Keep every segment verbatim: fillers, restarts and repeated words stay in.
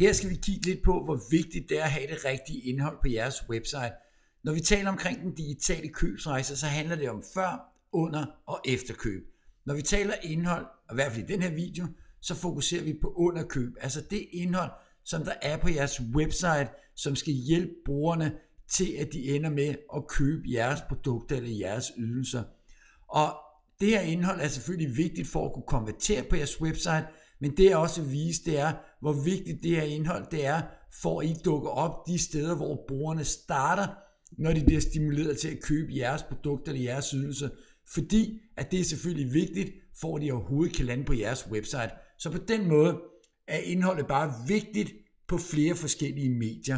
Her skal vi kigge lidt på, hvor vigtigt det er at have det rigtige indhold på jeres website. Når vi taler omkring den digitale købsrejse, så handler det om før, under og efter køb. Når vi taler indhold, og i hvert fald i den her video, så fokuserer vi på underkøb. Altså det indhold, som der er på jeres website, som skal hjælpe brugerne til, at de ender med at købe jeres produkter eller jeres ydelser. Og det her indhold er selvfølgelig vigtigt for at kunne konvertere på jeres website, men det er også at vise, det er, hvor vigtigt det her indhold det er, for at I dukker op de steder, hvor brugerne starter, når de bliver stimuleret til at købe jeres produkter eller jeres ydelser. Fordi at det er selvfølgelig vigtigt, for at de overhovedet kan lande på jeres website. Så på den måde er indholdet bare vigtigt på flere forskellige medier.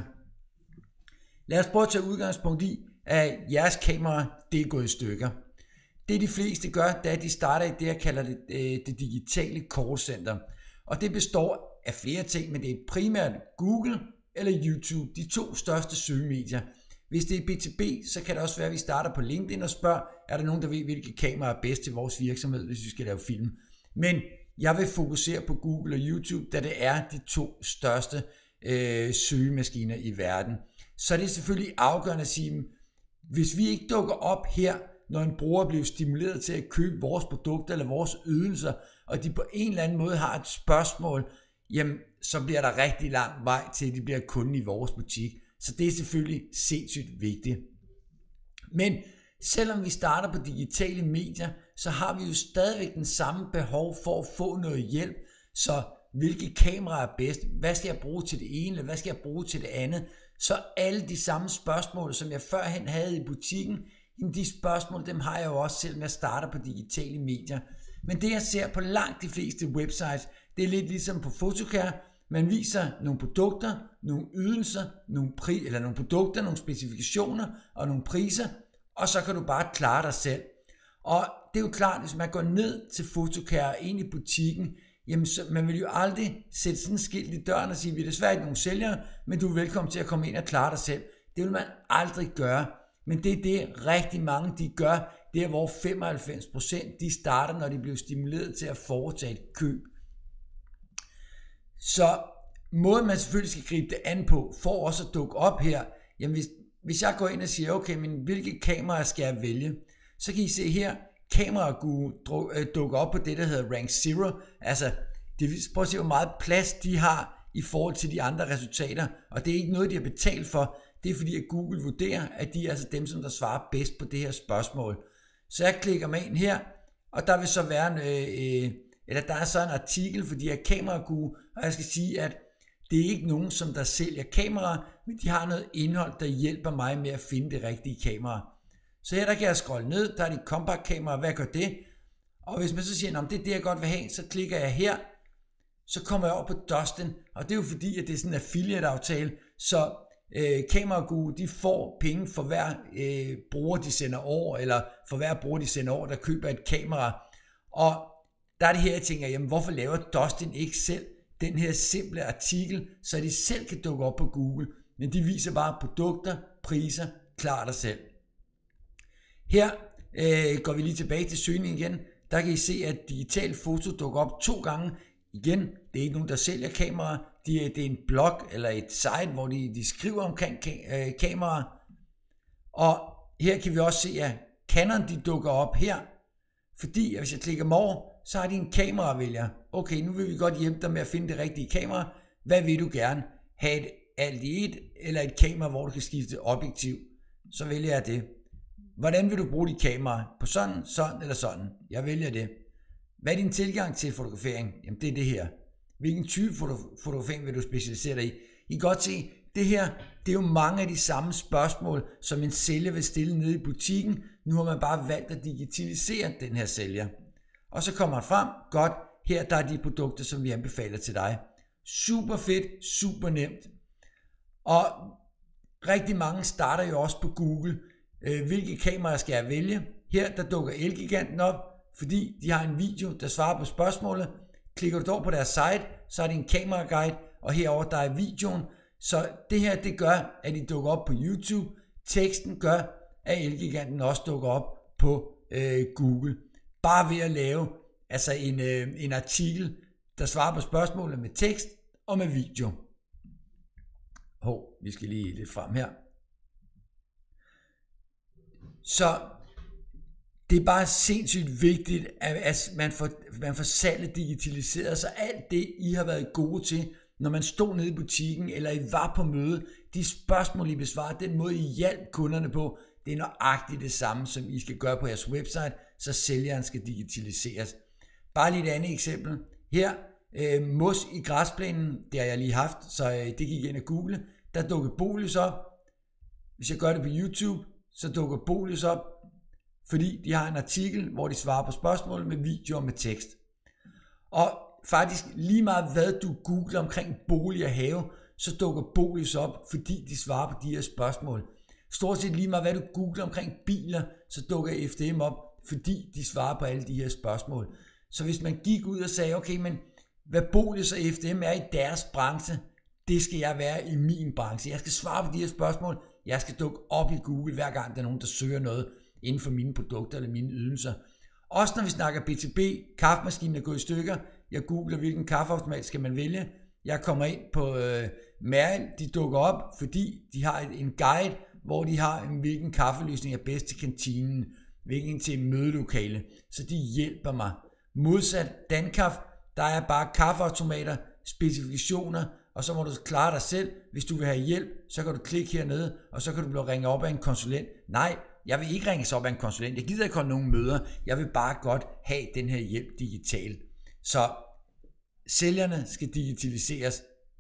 Lad os prøve at tage udgangspunkt i, at jeres kamera det er gået i stykker. Det de fleste gør, det er, at de starter i det, jeg kalder det, det digitale callcenter. Og det består af flere ting, men det er primært Google eller YouTube, de to største søgemedier. Hvis det er B to B, så kan det også være, at vi starter på LinkedIn og spørger, er der nogen, der ved, hvilke kameraer er bedst til vores virksomhed, hvis vi skal lave film. Men jeg vil fokusere på Google og YouTube, da det er de to største øh, søgemaskiner i verden. Så det er selvfølgelig afgørende at sige, hvis vi ikke dukker op her, når en bruger bliver stimuleret til at købe vores produkter eller vores ydelser, og de på en eller anden måde har et spørgsmål, jamen så bliver der rigtig lang vej til, at de bliver kunde i vores butik. Så det er selvfølgelig sindssygt vigtigt. Men selvom vi starter på digitale medier, så har vi jo stadigvæk den samme behov for at få noget hjælp. Så hvilke kameraer er bedst? Hvad skal jeg bruge til det ene, eller hvad skal jeg bruge til det andet? Så alle de samme spørgsmål, som jeg førhen havde i butikken, jamen de spørgsmål, dem har jeg jo også selv, når jeg starter på digitale medier. Men det jeg ser på langt de fleste websites, det er lidt ligesom på Photocare. Man viser nogle produkter, nogle ydelser, nogle, pri- eller nogle produkter, nogle specifikationer og nogle priser, og så kan du bare klare dig selv. Og det er jo klart, hvis man går ned til Photocare ind i butikken, jamen så, man vil jo aldrig sætte sådan et skilt i døren og sige, vi er desværre ikke nogen sælgere, men du er velkommen til at komme ind og klare dig selv. Det vil man aldrig gøre. Men det er det rigtig mange de gør, det er hvor femoghalvfems procent de starter, når de bliver stimuleret til at foretage et køb. Så måden man selvfølgelig skal gribe det an på, for også at dukke op her, jamen hvis, hvis jeg går ind og siger, okay, men hvilke kameraer skal jeg vælge, så kan I se her, Kameraguru dukker op på det, der hedder Rank Zero, altså det, prøv at se, hvor meget plads de har i forhold til de andre resultater, og det er ikke noget, de har betalt for. Det er fordi, at Google vurderer, at de er altså dem, som der svarer bedst på det her spørgsmål. Så jeg klikker mig ind her, og der vil så være en, øh, eller der er så en artikel for de her Kameraguru, og jeg skal sige, at det er ikke nogen, som der sælger kameraer, men de har noget indhold, der hjælper mig med at finde det rigtige kamera. Så her der kan jeg scrolle ned, der er de compact kameraer, hvad gør det? Og hvis man så siger, at det er det, jeg godt vil have, så klikker jeg her, så kommer jeg over på Dustin, og det er jo fordi, at det er sådan en affiliate-aftale, så Øh, Kameraguru, de får penge for hver øh, bruger de sender over, eller for hver bruger de sender over, der køber et kamera. Og der er det her, jeg tænker, jamen hvorfor laver Dustin ikke selv den her simple artikel, så de selv kan dukke op på Google, men de viser bare produkter, priser, klar dig selv. Her øh, går vi lige tilbage til søgningen igen, der kan I se, at digital foto dukker op to gange. Igen, det er ikke nogen, der sælger kameraer. De, det er en blog eller et site, hvor de, de skriver omkring ka- øh, kameraer. Og her kan vi også se, at Canon de dukker op her. Fordi, hvis jeg klikker mig over, så har de en kameravælger. Okay, nu vil vi godt hjælpe dig med at finde det rigtige kamera. Hvad vil du gerne? Have et alt i et, eller et kamera, hvor du kan skifte objektiv? Så vælger jeg det. Hvordan vil du bruge dit kamera? På sådan, sådan eller sådan? Jeg vælger det. Hvad er din tilgang til fotografering? Jamen det er det her. Hvilken type foto- fotografering vil du specialisere dig i? I kan godt se, det her, det er jo mange af de samme spørgsmål, som en sælger vil stille nede i butikken. Nu har man bare valgt at digitalisere den her sælger. Og så kommer han frem, godt, her der er de produkter, som vi anbefaler til dig. Super fedt, super nemt. Og rigtig mange starter jo også på Google. Hvilke kameraer skal jeg vælge? Her der dukker Elgiganten op, fordi de har en video, der svarer på spørgsmålet. Klikker du dog på deres site, så er det en kameraguide, og herover der er videoen. Så det her, det gør, at de dukker op på YouTube. Teksten gør, at Elgiganten også dukker op på øh, Google. Bare ved at lave altså en, øh, en artikel, der svarer på spørgsmålet med tekst og med video. Hov, vi skal lige lidt frem her. Så det er bare sindssygt vigtigt, at man får, man får salget digitaliseret, så alt det, I har været gode til, når man stod nede i butikken, eller I var på møde, de spørgsmål, I besvarer, den måde, I hjalp kunderne på, det er nøjagtigt det samme, som I skal gøre på jeres website, så sælgeren skal digitaliseres. Bare lige et andet eksempel. Her, øh, mos i græsplænen, det har jeg lige haft, så øh, det gik ind og google, der dukker Bolus op. Hvis jeg gør det på YouTube, så dukker Bolus op, fordi de har en artikel, hvor de svarer på spørgsmål med video og med tekst. Og faktisk lige meget hvad du googler omkring bolig og have, så dukker Bolus op, fordi de svarer på de her spørgsmål. Stort set lige meget hvad du googler omkring biler, så dukker F D M op, fordi de svarer på alle de her spørgsmål. Så hvis man gik ud og sagde, okay, men hvad Bolus og F D M er i deres branche, det skal jeg være i min branche. Jeg skal svare på de her spørgsmål, jeg skal dukke op i Google, hver gang der er nogen, der søger noget inden for mine produkter eller mine ydelser. Også når vi snakker B to B, kaffemaskinen er gået i stykker, jeg googler, hvilken kaffeautomat skal man vælge. Jeg kommer ind på øh, Merrill, de dukker op, fordi de har et, en guide, hvor de har, hvilken kaffeløsning er bedst til kantinen, hvilken til mødelokale, så de hjælper mig. Modsat Dankaf, der er bare kaffeautomater, specifikationer, og så må du klare dig selv. Hvis du vil have hjælp, så kan du klikke hernede, og så kan du blive ringet op af en konsulent. Nej, jeg vil ikke ringes op af en konsulent. Jeg gider ikke holde nogen møder. Jeg vil bare godt have den her hjælp digitalt. Så sælgerne skal digitaliseres.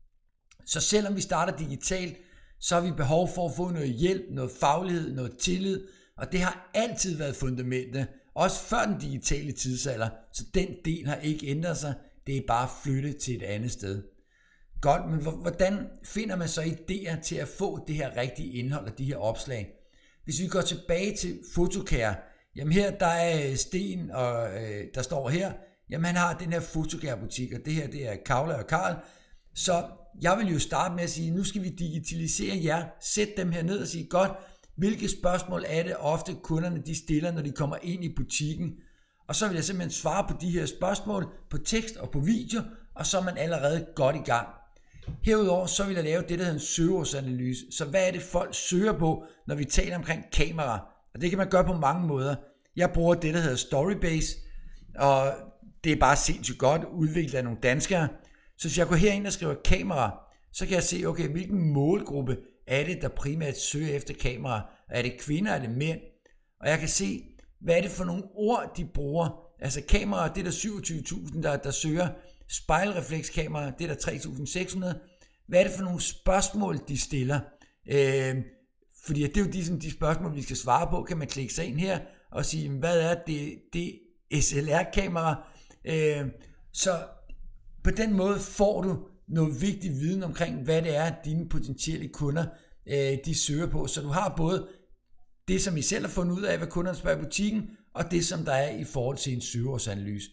Så selvom vi starter digitalt, så har vi behov for at få noget hjælp, noget faglighed, noget tillid, og det har altid været fundamentet, også før den digitale tidsalder, så den del har ikke ændret sig, det er bare flyttet til et andet sted. Godt, men hvordan finder man så idéer til at få det her rigtige indhold og de her opslag? Hvis vi går tilbage til Photocare, jamen her der er Sten, og øh, der står her, jamen han har den her Photocare butik, og det her det er Kaula og Karl, så jeg vil jo starte med at sige, nu skal vi digitalisere jer, sæt dem her ned og sige, godt, hvilke spørgsmål er det ofte kunderne de stiller, når de kommer ind i butikken, og så vil jeg simpelthen svare på de her spørgsmål på tekst og på video, og så er man allerede godt i gang. Herudover så vil jeg lave det, der hedder en søgeordsanalyse. Så hvad er det folk søger på, når vi taler omkring kamera? Og det kan man gøre på mange måder. Jeg bruger det, der hedder Storybase, og det er bare sindssygt godt udviklet af nogle danskere. Så hvis jeg går herind og skriver kamera, så kan jeg se, okay, hvilken målgruppe er det, der primært søger efter kamera? Er det kvinder, er det mænd? Og jeg kan se, hvad er det for nogle ord, de bruger? Altså kamera, det er der syvogtyve tusind, der, der søger. Spejlreflekskamera, det er der tre tusind seks hundrede. Hvad er det for nogle spørgsmål, de stiller? Øh, fordi det er jo de, de spørgsmål, vi skal svare på. Kan man klikke sig ind her og sige, hvad er det, det S L R-kamera? Øh, så på den måde får du noget vigtig viden omkring, hvad det er, dine potentielle kunder øh, de søger på. Så du har både det, som I selv har fundet ud af, hvad kunderne spørger i butikken, og det, som der er i forhold til en søgeordsanalyse.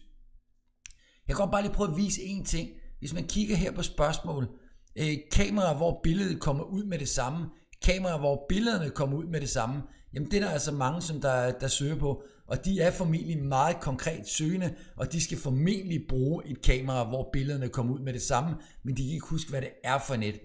Jeg kan godt bare lige prøve at vise en ting. Hvis man kigger her på spørgsmål, øh, kamera, hvor billedet kommer ud med det samme, kamera, hvor billederne kommer ud med det samme, jamen det er der altså mange, som der, der søger på, og de er formentlig meget konkret søgende, og de skal formentlig bruge et kamera, hvor billederne kommer ud med det samme, men de kan ikke huske, hvad det er for net.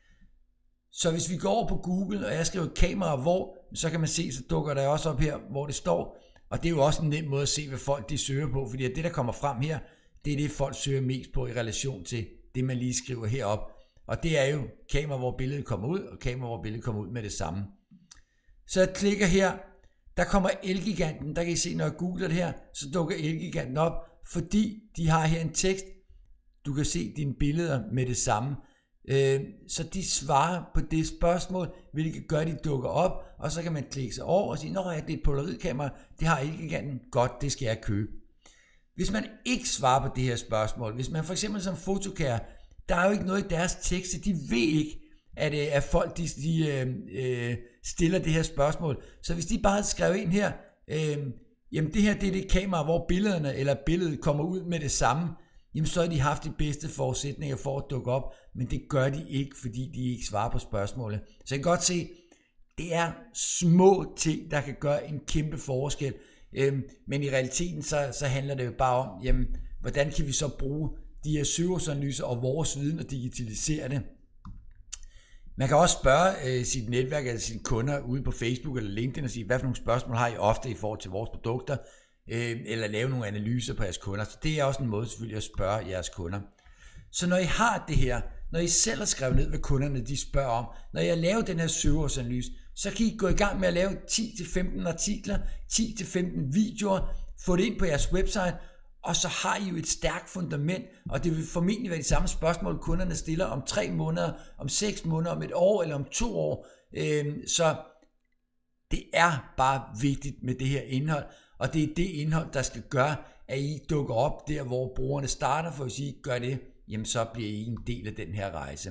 Så hvis vi går over på Google, og jeg skriver kamera hvor, så kan man se, så dukker der også op her, hvor det står, og det er jo også en nem måde at se, hvad folk de søger på, fordi det, der kommer frem her, det er det, folk søger mest på i relation til det, man lige skriver herop. Og det er jo kamera, hvor billedet kommer ud, og kamera, hvor billedet kommer ud med det samme. Så jeg klikker her, der kommer Elgiganten, der kan I se, når jeg googler det her, så dukker Elgiganten op, fordi de har her en tekst, du kan se dine billeder med det samme. Så de svarer på det spørgsmål, hvilket gør, de dukker op, og så kan man klikke sig over og sige, nå ja, det er et polaroidkamera, det har Elgiganten, godt, det skal jeg købe. Hvis man ikke svarer på det her spørgsmål, hvis man for eksempel som Photocare, der er jo ikke noget i deres tekster, de ved ikke, at, at folk de, de, øh, stiller det her spørgsmål. Så hvis de bare skrev ind her, øh, jamen det her det er det kamera, hvor billederne eller billedet kommer ud med det samme, jamen så har de haft de bedste forudsætninger for at dukke op, men det gør de ikke, fordi de ikke svarer på spørgsmålet. Så jeg kan godt se, det er små ting, der kan gøre en kæmpe forskel. Øhm, men i realiteten så, så handler det jo bare om, jamen, hvordan kan vi så bruge de her søgeordsanalyser og vores viden og digitalisere det. Man kan også spørge øh, sit netværk eller sine kunder ude på Facebook eller LinkedIn og sige, hvad for nogle spørgsmål har I ofte i forhold til vores produkter, øh, eller lave nogle analyser på jeres kunder. Så det er også en måde selvfølgelig at spørge jeres kunder. Så når I har det her, når I selv har skrevet ned, hvad kunderne de spørger om, når jeg laver den her søgeordsanalyse, så kan I gå i gang med at lave ti til femten artikler, ti til femten videoer, få det ind på jeres website, og så har I jo et stærkt fundament, og det vil formentlig være de samme spørgsmål, kunderne stiller om tre måneder, om seks måneder, om et år eller om to år. Så det er bare vigtigt med det her indhold, og det er det indhold, der skal gøre, at I dukker op der, hvor brugerne starter, for hvis I gør det, jamen så bliver I en del af den her rejse.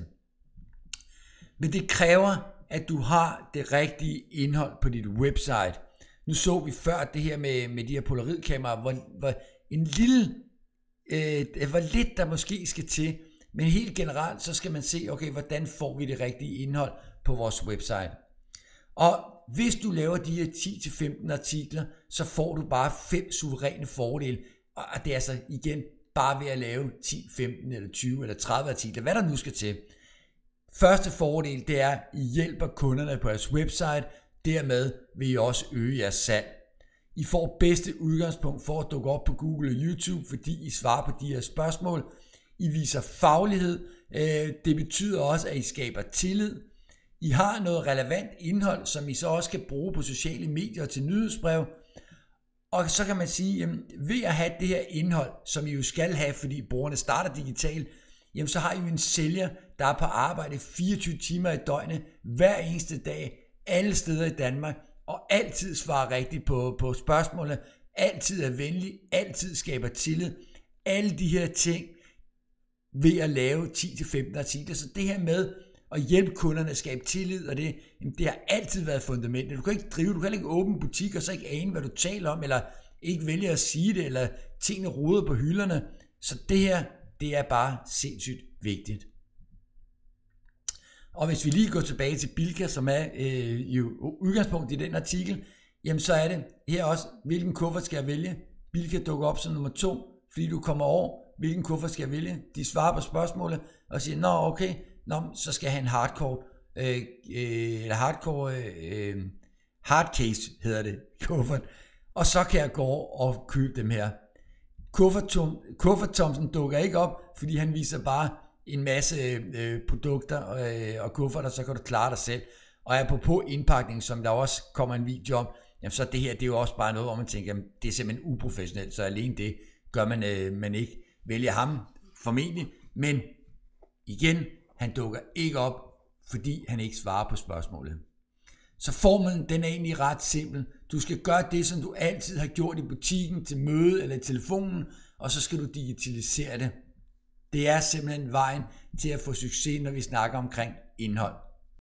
Men det kræver, at du har det rigtige indhold på dit website. Nu så vi før det her med, med de her polaroidkameraer, hvor, hvor en lille, øh, hvor lidt der måske skal til, men helt generelt så skal man se, okay, hvordan får vi det rigtige indhold på vores website. Og hvis du laver de her ti til femten artikler, så får du bare fem suveræne fordele, og det er altså igen bare ved at lave ti, femten eller tyve eller tredive artikler, hvad der nu skal til. Første fordel, det er, at I hjælper kunderne på jeres website, dermed vil I også øge jeres salg. I får bedste udgangspunkt for at dukke op på Google og YouTube, fordi I svarer på de her spørgsmål. I viser faglighed, det betyder også, at I skaber tillid. I har noget relevant indhold, som I så også kan bruge på sociale medier til nyhedsbrev. Og så kan man sige, jamen, ved at have det her indhold, som I jo skal have, fordi brugerne starter digitalt, jamen så har I jo en sælger, der er på arbejde fireogtyve timer i døgnet, hver eneste dag, alle steder i Danmark, og altid svarer rigtigt på, på spørgsmålene, altid er venlig, altid skaber tillid. Alle de her ting ved at lave ti til femten artikler. Så det her med at hjælpe kunderne at skabe tillid, og det, jamen det har altid været fundamentet. Du kan ikke drive, du kan ikke åbne butik og så ikke ane, hvad du taler om, eller ikke vælge at sige det, eller tingene roder på hylderne. Så det her, det er bare sindssygt vigtigt. Og hvis vi lige går tilbage til Bilka, som er øh, i udgangspunkt i den artikel, jamen så er det her også, hvilken kuffert skal jeg vælge? Bilka dukker op som nummer to, fordi du kommer over, hvilken kuffert skal jeg vælge? De svarer på spørgsmålet og siger, nå okay, nå, så skal jeg have en hardcore, øh, øh, eller hardcore, øh, hardcase hedder det, kuffert. Og så kan jeg gå og købe dem her. Kuffert Thomsen dukker ikke op, fordi han viser bare en masse øh, produkter øh, og kufferter, så kan du klare dig selv. Og apropos indpakning, som der også kommer en video om, jamen så det her, det er jo også bare noget, hvor man tænker, jamen, det er simpelthen uprofessionelt, så alene det gør man, øh, man ikke vælger ham formentlig. Men igen, han dukker ikke op, fordi han ikke svarer på spørgsmålet. Så formlen, den er egentlig ret simpel. Du skal gøre det, som du altid har gjort i butikken, til møde eller i telefonen, og så skal du digitalisere det. Det er simpelthen vejen til at få succes, når vi snakker omkring indhold.